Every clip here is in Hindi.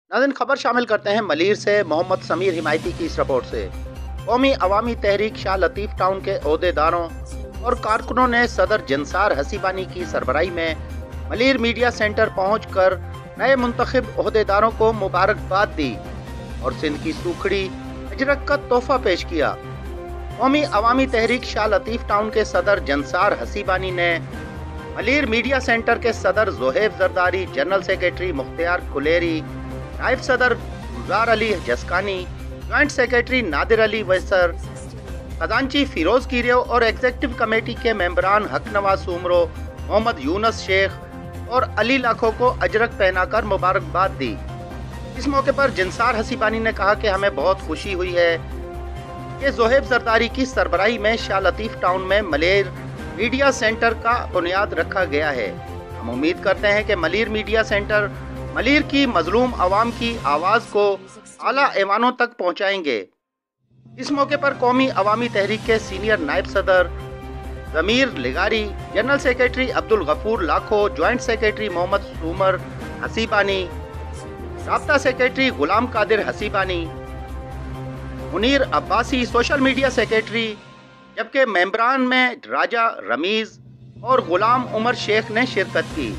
नाज़रीन, खबर शामिल करते हैं मलीर से मोहम्मद समीर हिमायती की इस रिपोर्ट से। कौमी अवामी तहरीक शाह लतीफ़ टाउन के ओहदेदारों और कारकुनों ने सदर जंसार हसीबानी की सरबराही में मलीर मीडिया सेंटर पहुंचकर नए मुंतखब ओहदेदारों को मुबारकबाद दी और सिंध की सूखड़ी अजरक का तोहफा पेश किया। कौमी अवामी तहरीक शाह लतीफ़ टाउन के सदर जंसार हसीबानी ने मलीर मीडिया सेंटर के सदर जोहेब जरदारी, जनरल सेक्रेटरी मुख्तियार कुलेरी, नायब सदर गुलजार अली जसकानी, ज्वाइंट सेक्रेटरी नादिर अली वैसर, खजांची फिरोज कीरियो और एग्जीक्यूटिव कमेटी के मेंबरान हक नवाज सुमरो, मोहम्मद यूनस शेख और अली लाखों को अजरक पहनाकर मुबारकबाद दी। इस मौके पर जंसार हसीबानी ने कहा कि हमें बहुत खुशी हुई है कि जोहेब जरदारी की सरबराही में शाह लतीफ़ टाउन में मलीर मीडिया सेंटर का बुनियाद रखा गया है। हम उम्मीद करते हैं कि मलीर मीडिया सेंटर मलीर की मजलूम आवाम की आवाज़ को आला ऐवानों तक पहुंचाएंगे। इस मौके पर कौमी अवामी तहरीक के सीनियर नायब सदर ज़मीर लिगारी, general secretary Abdul Ghafoor Lakho, joint secretary Mohammad Soomar Haseebani, राब्ता secretary Ghulam Qadir Haseebani, Munir Abbasi social media secretary, जबकि मेंबरान में राजा रमीज़ और गुलाम उमर शेख ने शिरकत की।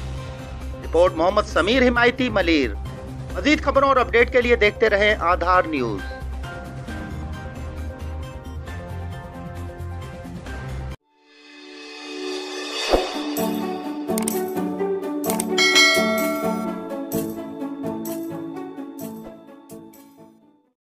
रिपोर्ट मोहम्मद समीर हिमायती, मलीर। मज़ीद खबरों और अपडेट के लिए देखते रहें आधार न्यूज़।